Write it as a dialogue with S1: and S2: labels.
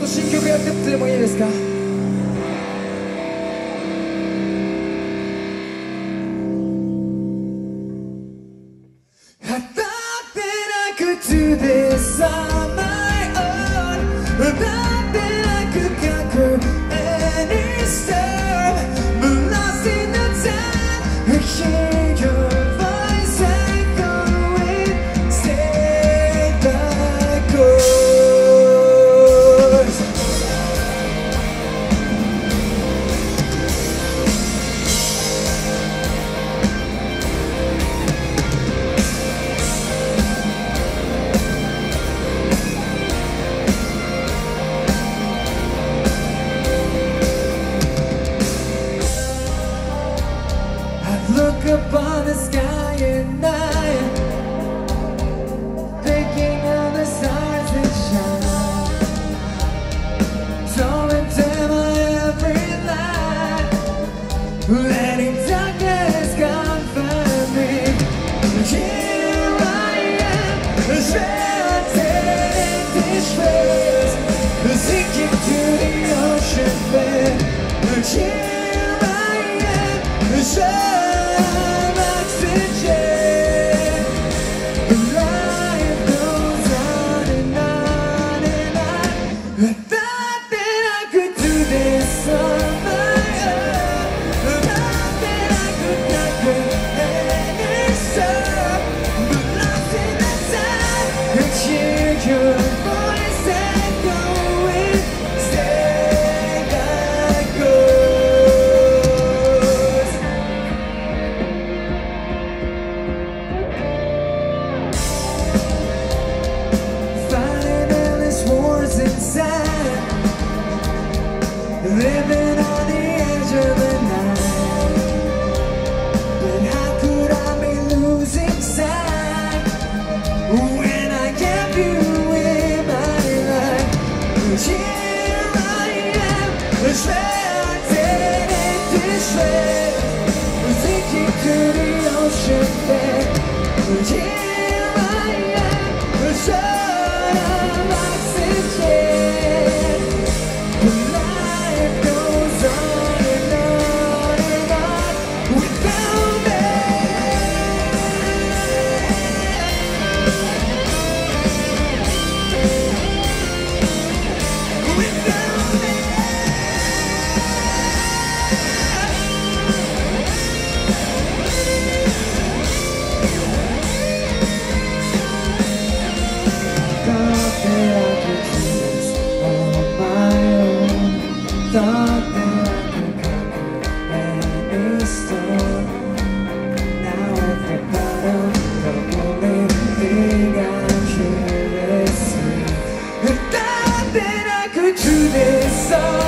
S1: 新曲やってってもいいですか？当たってなく To this on my own 当たってなく書く Any star But lost in the time I hear your voice echoing Stay backwards Look upon the sky at night, thinking of the stars that shine. So into my every light, letting darkness confine me. Here I am, stranded in this place, sinking to the ocean bed. Here I am, your voice echoing, stay backwards. Fighting endless wars inside, living on the edge of the night. But how could I be losing sight when I kept you in my life? Here I am, stranded in this place, sinking to the ocean bed. Here I am, short of oxygen. Life goes on and on and on without me. Without me. Thought that I could do this on my own. Thought that I could conquer any storm. Now at the bottom, the only thing I'm curious to. Thought that I could do this all